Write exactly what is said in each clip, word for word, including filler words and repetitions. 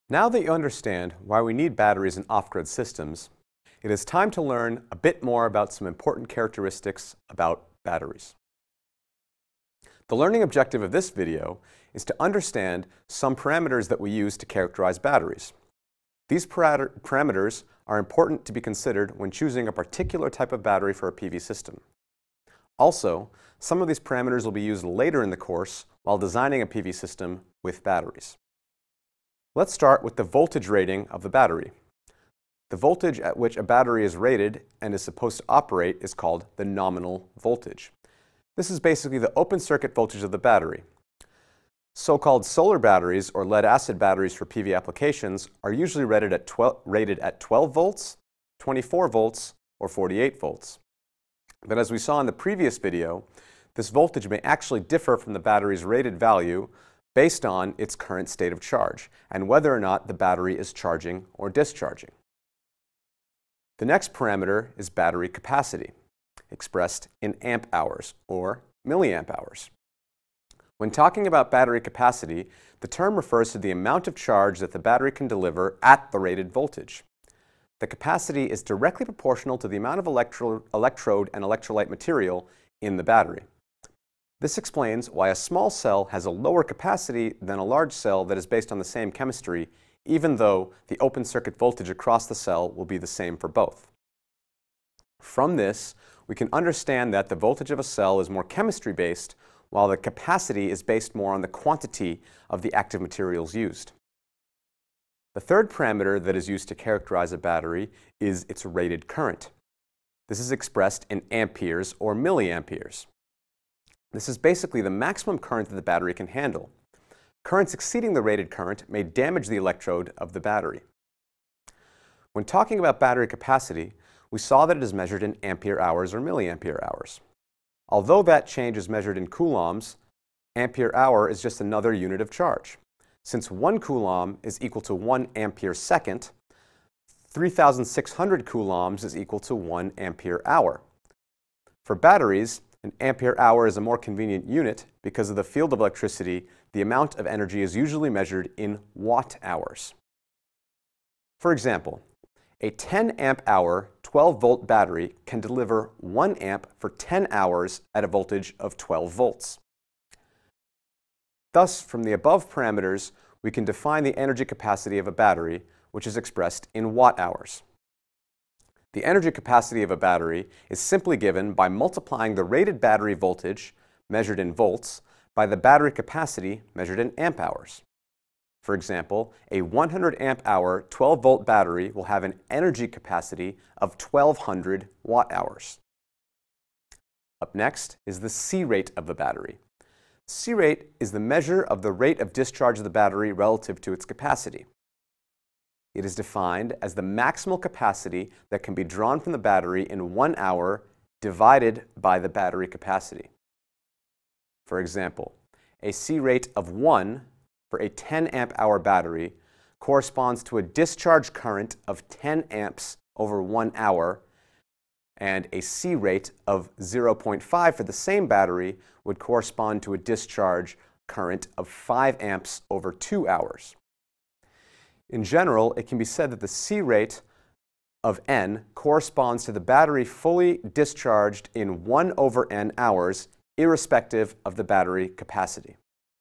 Now that you understand why we need batteries in off-grid systems, it is time to learn a bit more about some important characteristics about batteries. The learning objective of this video is to understand some parameters that we use to characterize batteries. These parameters are important to be considered when choosing a particular type of battery for a P V system. Also, some of these parameters will be used later in the course while designing a P V system with batteries. Let's start with the voltage rating of the battery. The voltage at which a battery is rated and is supposed to operate is called the nominal voltage. This is basically the open circuit voltage of the battery. So-called solar batteries or lead-acid batteries for P V applications are usually rated at, twelve, rated at twelve volts, twenty-four volts, or forty-eight volts. But as we saw in the previous video, this voltage may actually differ from the battery's rated value based on its current state of charge and whether or not the battery is charging or discharging. The next parameter is battery capacity, expressed in amp hours or milliamp hours. When talking about battery capacity, the term refers to the amount of charge that the battery can deliver at the rated voltage. The capacity is directly proportional to the amount of electro electrode and electrolyte material in the battery. This explains why a small cell has a lower capacity than a large cell that is based on the same chemistry, even though the open circuit voltage across the cell will be the same for both. From this, we can understand that the voltage of a cell is more chemistry-based, while the capacity is based more on the quantity of the active materials used. The third parameter that is used to characterize a battery is its rated current. This is expressed in amperes or milliamperes. This is basically the maximum current that the battery can handle. Currents exceeding the rated current may damage the electrode of the battery. When talking about battery capacity, we saw that it is measured in ampere hours or milliampere hours. Although that change is measured in coulombs, ampere hour is just another unit of charge. Since one coulomb is equal to one ampere second, three thousand six hundred coulombs is equal to one ampere hour. For batteries, an ampere hour is a more convenient unit because of the field of electricity. The amount of energy is usually measured in watt hours. For example, a ten amp hour twelve volt battery can deliver one amp for ten hours at a voltage of twelve volts. Thus, from the above parameters, we can define the energy capacity of a battery, which is expressed in watt hours. The energy capacity of a battery is simply given by multiplying the rated battery voltage, measured in volts, by the battery capacity, measured in amp hours. For example, a one hundred amp hour twelve volt battery will have an energy capacity of twelve hundred watt hours. Up next is the C rate of the battery. C rate is the measure of the rate of discharge of the battery relative to its capacity. It is defined as the maximal capacity that can be drawn from the battery in one hour divided by the battery capacity. For example, a C rate of one for a ten amp hour battery corresponds to a discharge current of ten amps over one hour, and a C rate of zero point five for the same battery would correspond to a discharge current of five amps over two hours. In general, it can be said that the C rate of N corresponds to the battery fully discharged in one over N hours, irrespective of the battery capacity.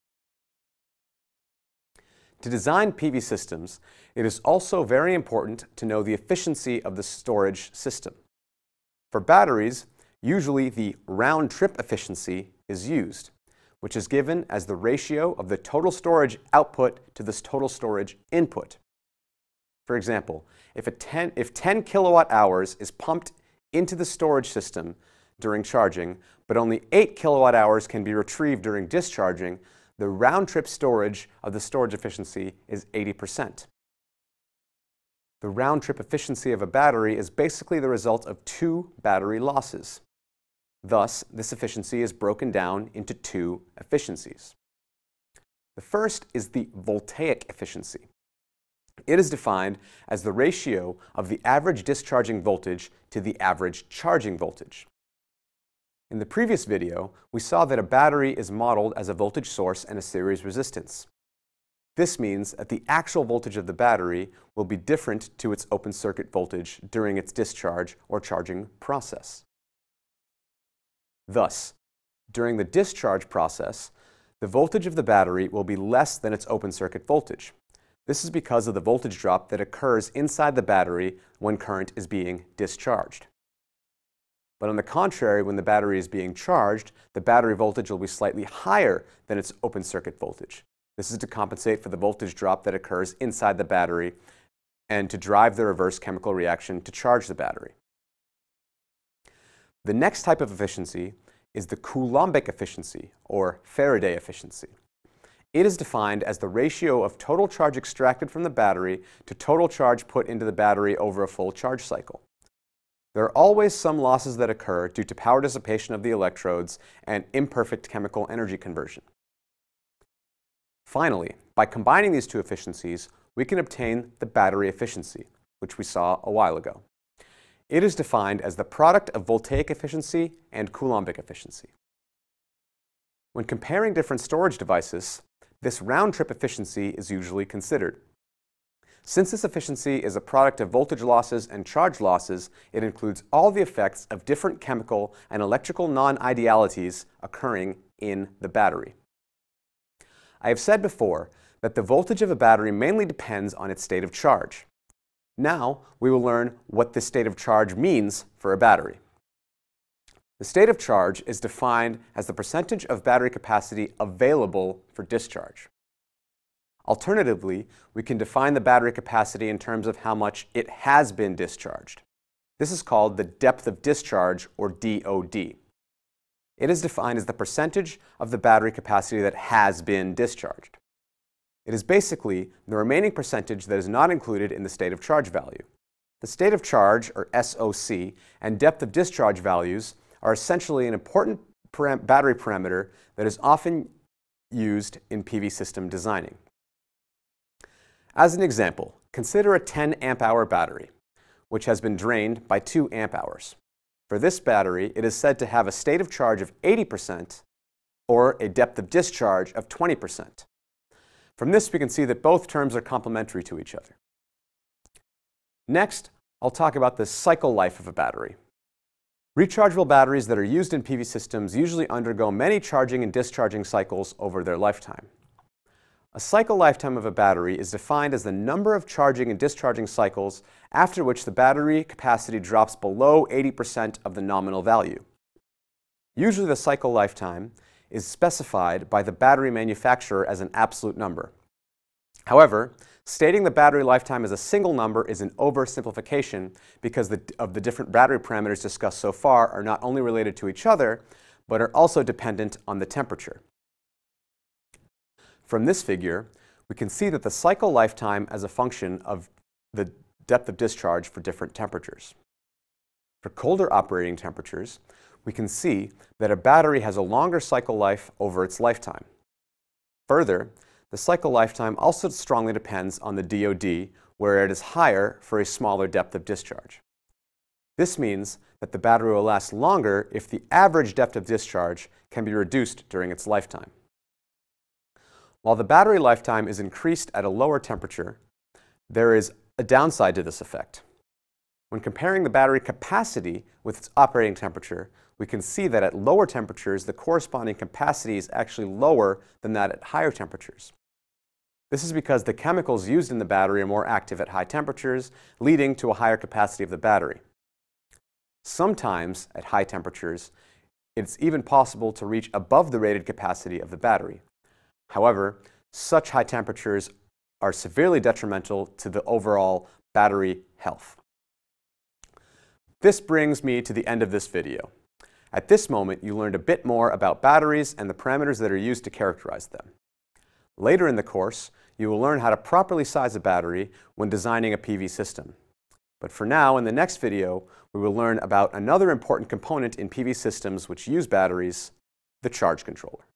To design P V systems, it is also very important to know the efficiency of the storage system. For batteries, usually the round-trip efficiency is used, which is given as the ratio of the total storage output to this total storage input. For example, if, a ten, if ten kilowatt hours is pumped into the storage system during charging, but only eight kilowatt hours can be retrieved during discharging, the round-trip storage of the storage efficiency is eighty percent. The round-trip efficiency of a battery is basically the result of two battery losses. Thus, this efficiency is broken down into two efficiencies. The first is the voltaic efficiency. It is defined as the ratio of the average discharging voltage to the average charging voltage. In the previous video, we saw that a battery is modeled as a voltage source and a series resistance. This means that the actual voltage of the battery will be different to its open circuit voltage during its discharge or charging process. Thus, during the discharge process, the voltage of the battery will be less than its open circuit voltage. This is because of the voltage drop that occurs inside the battery when current is being discharged. But on the contrary, when the battery is being charged, the battery voltage will be slightly higher than its open circuit voltage. This is to compensate for the voltage drop that occurs inside the battery and to drive the reverse chemical reaction to charge the battery. The next type of efficiency is the Coulombic efficiency, or Faraday efficiency. It is defined as the ratio of total charge extracted from the battery to total charge put into the battery over a full charge cycle. There are always some losses that occur due to power dissipation of the electrodes and imperfect chemical energy conversion. Finally, by combining these two efficiencies, we can obtain the battery efficiency, which we saw a while ago. It is defined as the product of voltaic efficiency and Coulombic efficiency. When comparing different storage devices, this round-trip efficiency is usually considered. Since this efficiency is a product of voltage losses and charge losses, it includes all the effects of different chemical and electrical non-idealities occurring in the battery. I have said before that the voltage of a battery mainly depends on its state of charge. Now, we will learn what this state of charge means for a battery. The state of charge is defined as the percentage of battery capacity available for discharge. Alternatively, we can define the battery capacity in terms of how much it has been discharged. This is called the depth of discharge, or D O D. It is defined as the percentage of the battery capacity that has been discharged. It is basically the remaining percentage that is not included in the state of charge value. The state of charge, or S O C, and depth of discharge values are essentially an important param- battery parameter that is often used in P V system designing. As an example, consider a ten amp hour battery, which has been drained by two amp hours. For this battery, it is said to have a state of charge of eighty percent or a depth of discharge of twenty percent. From this, we can see that both terms are complementary to each other. Next, I'll talk about the cycle life of a battery. Rechargeable batteries that are used in P V systems usually undergo many charging and discharging cycles over their lifetime. A cycle lifetime of a battery is defined as the number of charging and discharging cycles after which the battery capacity drops below eighty percent of the nominal value. Usually the cycle lifetime is specified by the battery manufacturer as an absolute number. However, stating the battery lifetime as a single number is an oversimplification because the, of the different battery parameters discussed so far are not only related to each other, but are also dependent on the temperature. From this figure, we can see that the cycle lifetime as a function of the depth of discharge for different temperatures. For colder operating temperatures, we can see that a battery has a longer cycle life over its lifetime. Further, the cycle lifetime also strongly depends on the D O D, where it is higher for a smaller depth of discharge. This means that the battery will last longer if the average depth of discharge can be reduced during its lifetime. While the battery lifetime is increased at a lower temperature, there is a downside to this effect. When comparing the battery capacity with its operating temperature, we can see that at lower temperatures, the corresponding capacity is actually lower than that at higher temperatures. This is because the chemicals used in the battery are more active at high temperatures, leading to a higher capacity of the battery. Sometimes, at high temperatures, it's even possible to reach above the rated capacity of the battery. However, such high temperatures are severely detrimental to the overall battery health. This brings me to the end of this video. At this moment, you learned a bit more about batteries and the parameters that are used to characterize them. Later in the course, you will learn how to properly size a battery when designing a P V system. But for now, in the next video, we will learn about another important component in P V systems which use batteries, the charge controller.